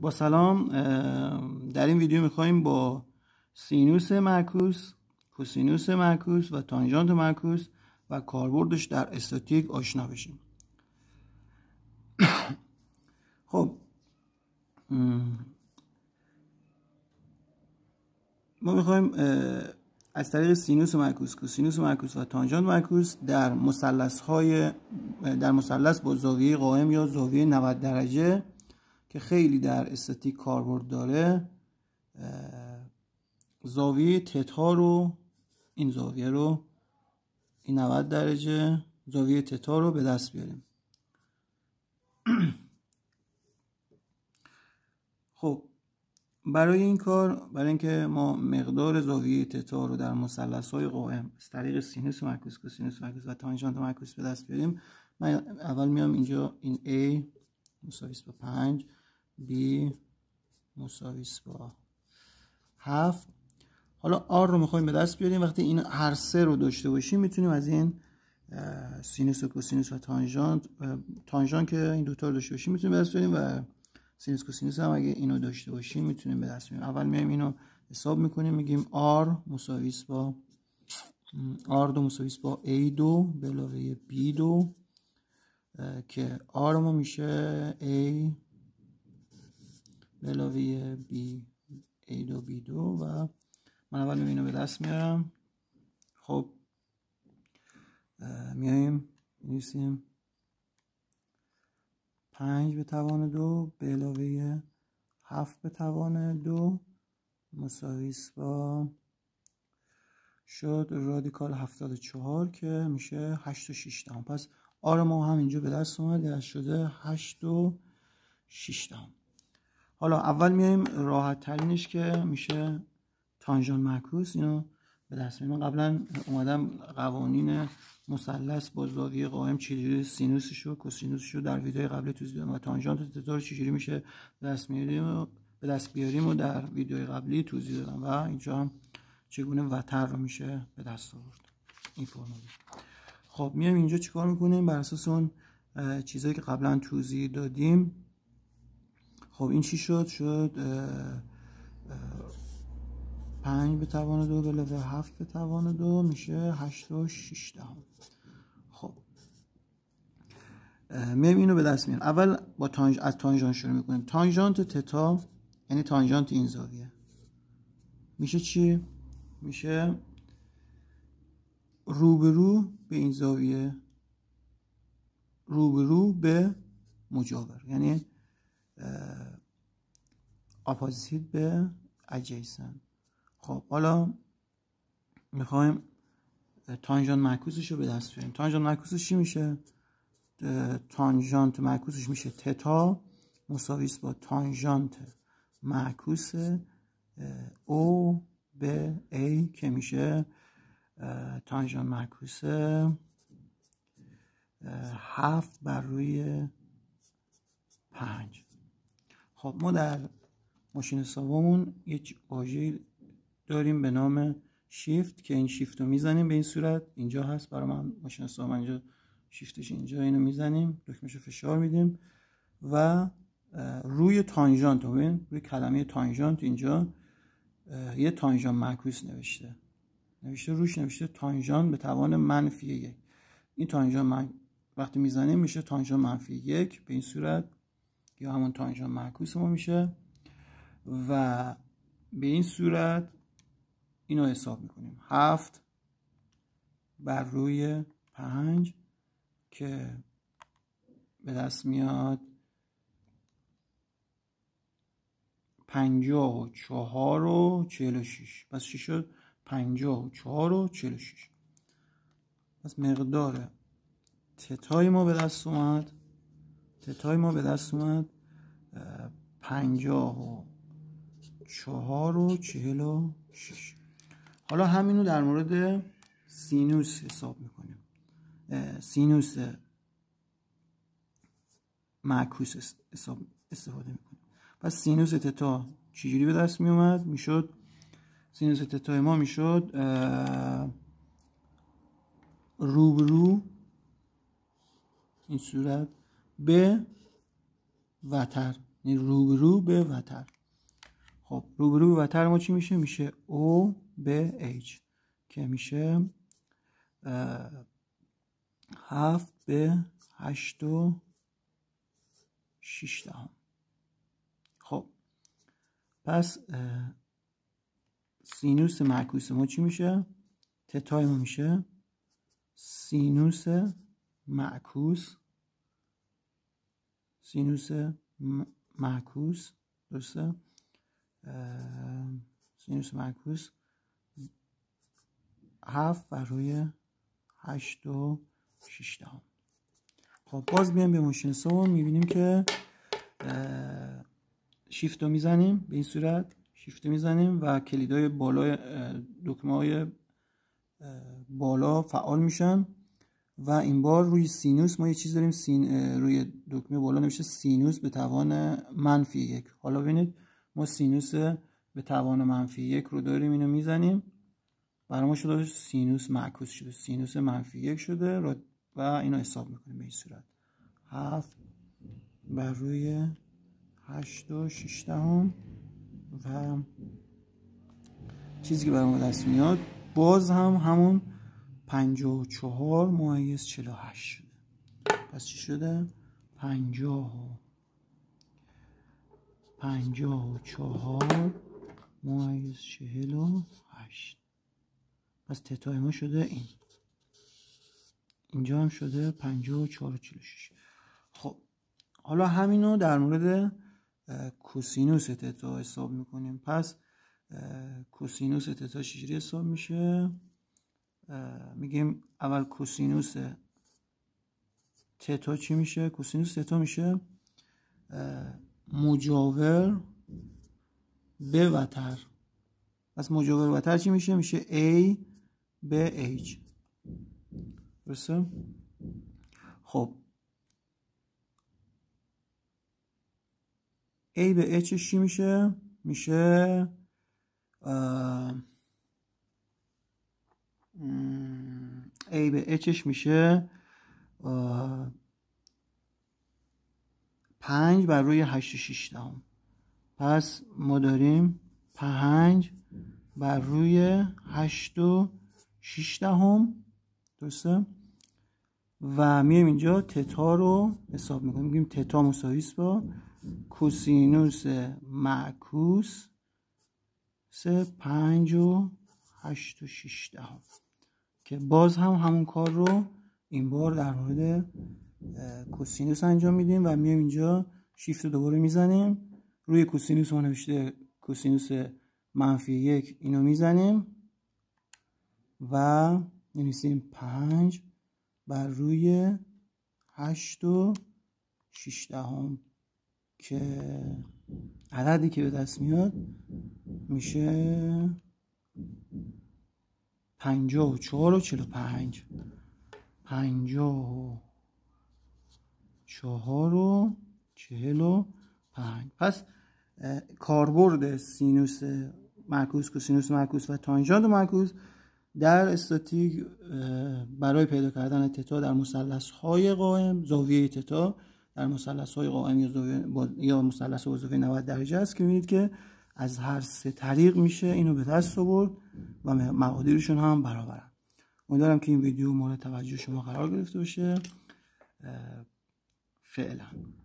با سلام. در این ویدیو میخوایم با سینوس معکوس، کوسینوس معکوس و تانژانت معکوس و کاربردش در استاتیک آشنا بشیم. خب ما میخوایم از طریق سینوس معکوس، کوسینوس معکوس و تانژانت معکوس در مثلث با زاویه قائم یا زاویه 90 درجه که خیلی در استاتیک کاربرد داره، زاویه تتا رو، این زاویه رو، این 90 درجه زاویه تتا رو به دست بیاریم. خب برای این کار، برای اینکه ما مقدار زاویه تتا رو در مثلث‌های قائم از طریق سینوس معکوس، کوسینوس معکوس و تانژانت معکوس به دست بیاریم، من اول میام اینجا این A مساوی با 5، B مساوی با 7. حالا R رو میخوایم به دست بیاریم. وقتی این هر سه رو داشته باشیم میتونیم از این سینوس و کوسینوس و تانژانت که این دوتا رو داشته باشیم میتونیم به دست بیاریم و سینوس کوسینوس هم اگه اینو داشته باشیم میتونیم به دست بیاریم. اول میایم اینو حساب میکنیم، میگیم R مساوی با R2 مساوی با A2 به علاوه B2 که R ما میشه A به علاوه B A2 B2 و من اول اینو به دست میارم. خب میایم می‌نویسیم 5 به توان 2 به علاوه 7 به توان 2 مساوی با شد رادیکال 74 که میشه 8 و 6 دهم. پس آر ما هم اینجا به دست اومد، یعنی شده 8 و 6 دهم. حالا اول میایم راحت ترینش که میشه تانژانت معکوس، اینو به دست میاریم. قبلا اومدم قوانین مثلث با زاویه قائم چجوری سینوسش و کوسینوسش رو در ویدیوی قبلی توضیح دادم و تانژانت و تتا رو چجوری میشه به دست بیاریم و در ویدیوی قبلی توضیح دادم و اینجا هم چگونه وتر رو میشه به دست آورد این فرمول. خب میایم اینجا چیکار میکنیم؟ بر اساس اون چیزایی که قبلا توضیح دادیم. خب این چی شد؟ 5 به توان 2 به علاوه 7 به توان 2 میشه 8 و 6 دهم. خب میایم اینو به دست میاریم. اول با از تانژانت شروع میکنیم. تانژانت تتا یعنی تانژانت این زاویه میشه چی؟ میشه روبرو به این زاویه، روبرو به مجاور، یعنی اپوزیت به ادجیسنت. خب حالا میخوایم تانژانت معکوسش رو به دست بیاریم. تانژانت معکوسش چی میشه؟ تانژانت معکوسش میشه تتا مساوی با تانژانت معکوس او به A که میشه تانژانت معکوس 7 بر روی 5. خب ما در ماشین حسابمون یک واژه داریم به نام شیفت که این شیفت رو میزنیم به این صورت. اینجا هست برای من ماشین حساب، اینجا شیفتش اینجا، اینو میزنیم، دکمه‌شو فشار میدیم و روی تانژانت، روی کلمه تانژانت اینجا یه تانژانت معکوس نوشته روش نوشته تانژانت به توان منفی 1. این تانژانت وقتی میزنیم میشه تانژانت منفی 1 به این صورت، یا همون تانژانت معکوس ما میشه و به این صورت اینو حساب میکنیم 7 بر روی 5 که به دست میاد 54 و 46. پس چی شد؟ 54 و 46. پس مقدار تتای ما به دست اومد 54 و 46. حالا همینو در مورد سینوس حساب میکنیم. سینوس معکوس استفاده میکنیم. پس سینوس تتا چجوری به دست میومد؟ میشد سینوس تتا ما میشد روبرو این صورت به وتر یعنی روبرو به وتر. خب روبرو به وتر ما چی میشه؟ میشه O به H که میشه 7 به 8 و 6 دهم. خب پس سینوس معکوس ما چی میشه؟ تتای ما میشه سینوس معکوس درسته؟ سینوس معکوس 7 بر روی 8 و 6 دهم. خب باز بیایم به ماشین حساب میبینیم که شیفت رو میزنیم، به این صورت شیفت رو میزنیم و کلیدهای بالای دکمه های بالا فعال میشن و این بار روی سینوس ما یه چیز داریم، روی دکمه بالا نمیشه سینوس به توان -1. حالا ببینید ما سینوس به توان -1 رو داریم، اینو میزنیم برای ما شده سینوس معکوس شده، سینوس -1 شده و اینو حساب میکنیم به این صورت 7 بر روی 8 و 6 دهم و چیزی که برای ما دست میاد باز هم همون 54 ممیز 48 شده. پس چی شده؟ 54 ممیز 48. پس تتای ما شده اینجا هم شده 54 و 46. خب حالا همینو در مورد کوسینوس تتا حساب میکنیم. پس کوسینوس تتا چجوری حساب میشه؟ میگیم اول کوسینوس تتا چی میشه؟ کوسینوس تتا میشه مجاور به وتر. پس مجاور به وتر چی میشه؟ میشه A به H. درسته؟ خب A به H چی میشه؟ میشه A به Hش میشه 5 بر روی 8 و 6 دهم. پس ما داریم 5 بر روی 8 و 6 دهم. درسته؟ و میایم اینجا تتا رو حساب میکنیم، میگیم تتا مساوی است با کوسینوس معکوس 5 و 8 و 6 دهم که باز هم همون کار رو این بار در مورد کوسینوس انجام میدیم و میایم اینجا شیفت رو دوباره میزنیم روی کوسینوس ما نوشته کوسینوس -1 اینو میزنیم و نویسیم 5 بر روی 8 و 6 دهم که عددی که به دست میاد میشه 54 و 45. 54 و 45. پس کاربرد سینوس معکوس، کوسینوس معکوس و تانژانت معکوس در استاتیک برای پیدا کردن تتا در مثلث‌های قائم، زاویه تتا در مثلث‌های قائم یا مثلث با زاویه 90 درجه است که می‌بینید که از هر سه طریق میشه اینو به دست آورد و مقادیرشون هم برابرن. امیدوارم که این ویدیو مورد توجه شما قرار گرفته باشه. فعلا